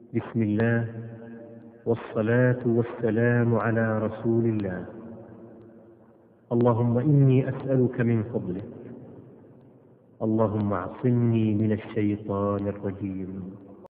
بسم الله، والصلاة والسلام على رسول الله. اللهم إني أسألك من فضلك، اللهم اعصمني من الشيطان الرجيم.